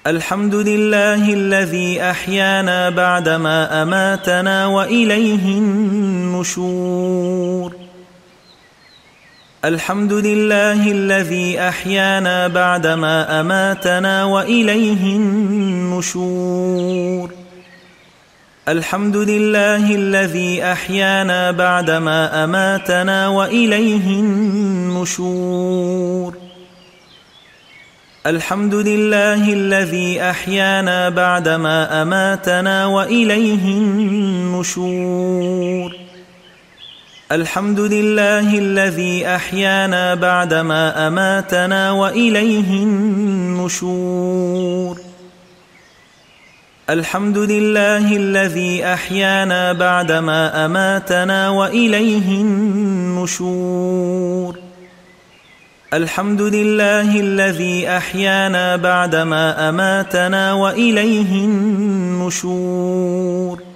الحمد لله الذي أحيانا بعدما أماتنا وإليه النشور. الحمد لله الذي أحيانا بعدما أماتنا وإليه النشور. الحمد لله الذي أحيانا بعدما أماتنا وإليه النشور. الحمد لله الذي أحيانا بعدما أماتنا وإليه النشور. الحمد لله الذي أحيانا بعدما أماتنا وإليه النشور. الحمد لله الذي أحيانا بعدما أماتنا وإليه النشور. الحمد لله الذي أحيانا بعدما أماتنا وإليه النشور.